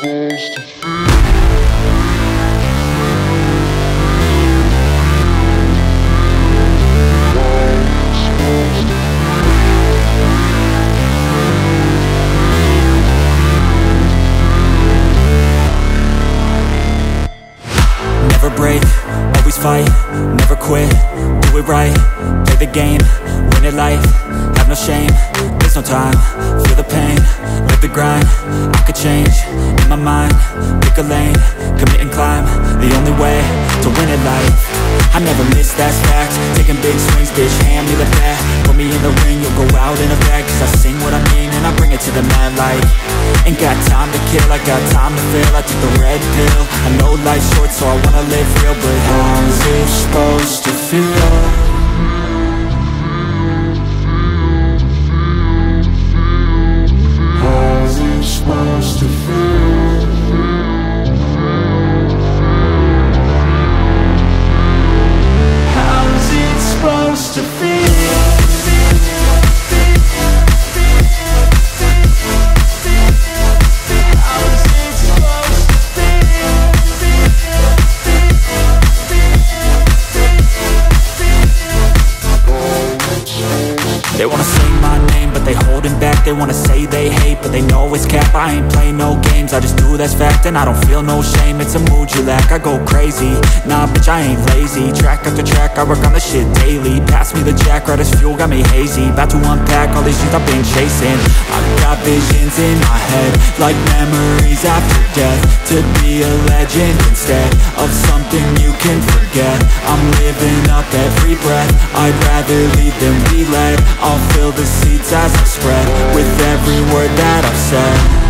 Never break, always fight, never quit, do it right, play the game, win it life, have no shame, there's no time, feel the pain, live the grind, I could change, in my mind, pick a lane, commit and climb, the only way to win it life. I never miss, that's fact, taking big swings, bitch, hand me the bat, put me in the ring, you'll go out in a bag, cause I sing what I mean and I bring it to the mad light. Ain't got time to kill, I got time to feel, I took the red pill, I know life's short so I wanna live real, but how's it supposed to feel? How's it supposed to feel? How's it supposed to feel? They wanna say my name, but they holding back. They wanna say they hate, but they know it's cap. I ain't play no games, I just do, that's fact. And I don't feel no shame, it's a mood you lack. I go crazy, nah bitch I ain't lazy. Track after track, I work on the shit daily. Pass me the jack, right as fuel, got me hazy. About to unpack all these things I've been chasing. I've got visions in my head, like memories after death. To be a legend instead of something you can forget. I'm living up every breath, I'd rather lead than be led. I'll fill the seats as I spread with every word that I've said.